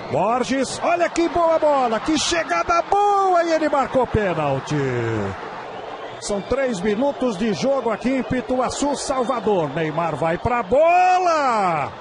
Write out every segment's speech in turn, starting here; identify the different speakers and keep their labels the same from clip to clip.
Speaker 1: Borges, olha que boa bola, que chegada boa e ele marcou pênalti. São 3 minutos de jogo aqui em Pituaçu, Salvador. Neymar vai pra bola.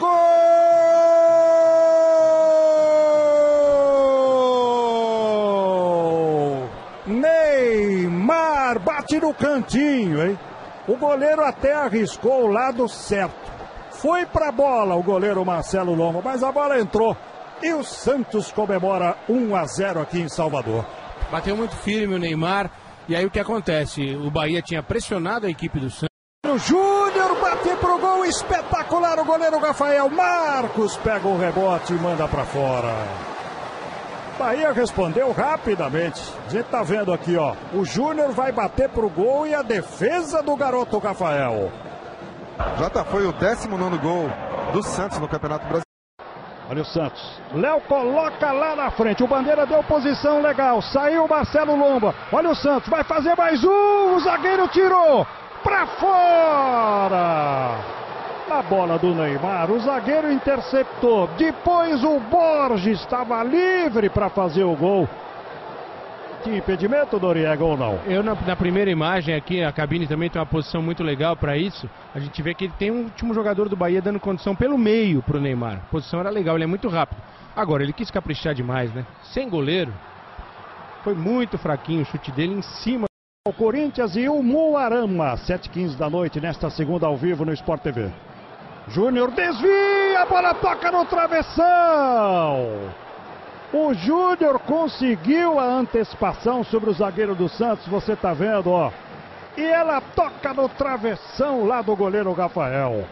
Speaker 1: Gol! Neymar bate no cantinho, hein? O goleiro até arriscou o lado certo. Foi pra bola o goleiro Marcelo Lomba, mas a bola entrou. E o Santos comemora 1-0 aqui em Salvador.
Speaker 2: Bateu muito firme o Neymar. E aí o que acontece? O Bahia tinha pressionado a equipe do Santos.
Speaker 1: O Júnior bate pro gol, espetacular o goleiro Rafael Marcos. Pega o rebote e manda pra fora. Bahia respondeu rapidamente. A gente tá vendo aqui, ó. O Júnior vai bater pro gol e a defesa do garoto Rafael.
Speaker 3: Já foi o 19º gol do Santos no Campeonato Brasileiro.
Speaker 1: Olha o Santos. Léo coloca lá na frente. O Bandeira deu posição legal. Saiu o Marcelo Lomba. Olha o Santos. Vai fazer mais um. O zagueiro tirou. Pra fora. A bola do Neymar. O zagueiro interceptou. Depois o Borges estava livre para fazer o gol. Tinha impedimento, Noriega, ou não?
Speaker 2: Eu na primeira imagem aqui, a cabine também tem uma posição muito legal para isso. A gente vê que ele tem um último jogador do Bahia dando condição pelo meio pro Neymar. A posição era legal, ele é muito rápido. Agora, ele quis caprichar demais, né? Sem goleiro. Foi muito fraquinho o chute dele em cima.
Speaker 1: O Corinthians e o Moarama, 7h15 da noite, nesta segunda ao vivo no Sport TV. Júnior desvia, a bola toca no travessão. O Júnior conseguiu a antecipação sobre o zagueiro do Santos, você tá vendo, ó. E ela toca no travessão lá do goleiro Rafael.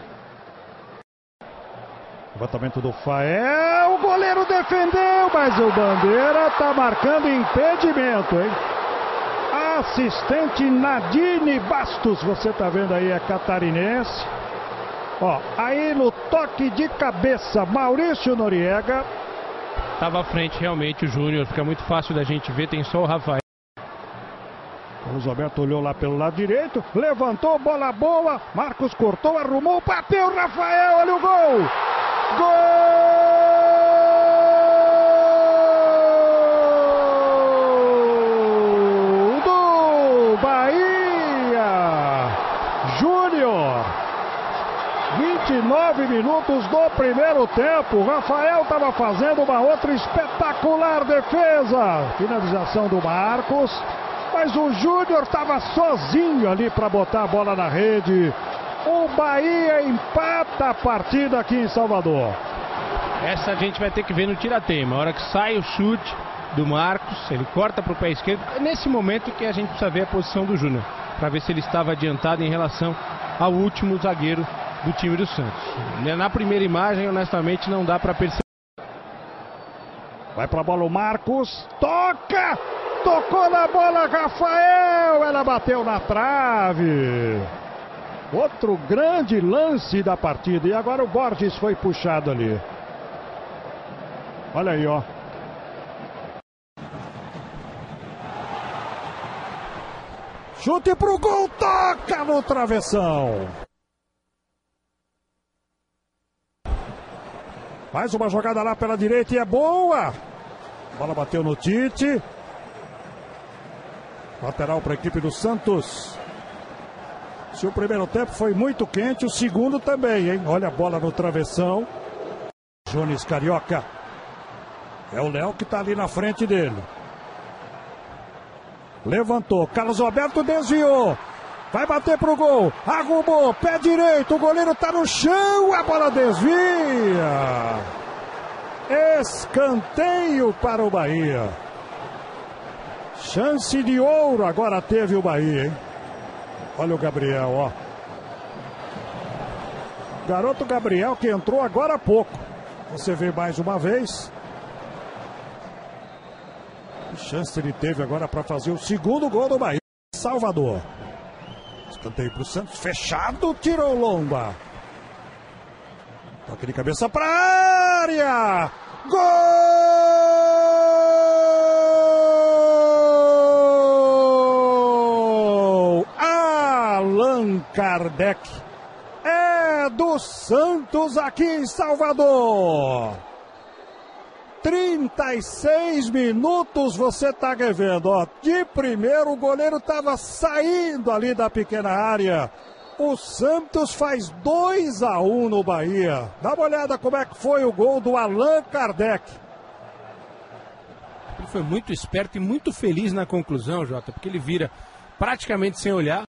Speaker 1: Levantamento do Fael, o goleiro defendeu, mas o Bandeira tá marcando impedimento, hein? Assistente Nadine Bastos, você tá vendo aí, é catarinense. Ó, aí no toque de cabeça, Maurício Noriega.
Speaker 2: Estava à frente realmente o Júnior, fica muito fácil da gente ver, tem só o Rafael.
Speaker 1: O Luiz Alberto olhou lá pelo lado direito, levantou, bola boa, Marcos cortou, arrumou, bateu, Rafael, olha o gol! Gol do Bahia! Júnior! 29 minutos do primeiro tempo. O Rafael estava fazendo uma outra espetacular defesa. Finalização do Marcos. Mas o Júnior estava sozinho ali para botar a bola na rede. O Bahia empata a partida aqui em Salvador.
Speaker 2: Essa a gente vai ter que ver no tirateima. A hora que sai o chute do Marcos, ele corta para o pé esquerdo. É nesse momento que a gente precisa ver a posição do Júnior, para ver se ele estava adiantado em relação ao último zagueiro do time do Santos. Na primeira imagem, honestamente, não dá para perceber.
Speaker 1: Vai pra bola o Marcos, toca! Tocou na bola, Rafael! Ela bateu na trave. Outro grande lance da partida. E agora o Borges foi puxado ali. Olha aí, ó. Chute pro gol, toca no travessão. Mais uma jogada lá pela direita e é boa. A bola bateu no Tite. Lateral para a equipe do Santos. Se o primeiro tempo foi muito quente, o segundo também, hein? Olha a bola no travessão. Jones Carioca. É o Léo que está ali na frente dele. Levantou. Carlos Alberto desviou. Vai bater pro gol, arrumou, pé direito, o goleiro tá no chão, a bola desvia. Escanteio para o Bahia. Chance de ouro agora teve o Bahia, hein? Olha o Gabriel, ó. Garoto Gabriel que entrou agora há pouco. Você vê mais uma vez. Que chance ele teve agora para fazer o segundo gol do Bahia. Salvador. Escanteio para o Santos, fechado, tirou Lomba. Toque de cabeça para a área. Gol! Allan Kardec. É do Santos aqui em Salvador. 36 minutos você tá revendo, ó. De primeiro o goleiro tava saindo ali da pequena área. O Santos faz 2-1 no Bahia. Dá uma olhada como é que foi o gol do Allan Kardec.
Speaker 2: Ele foi muito esperto e muito feliz na conclusão, Jota, porque ele vira praticamente sem olhar.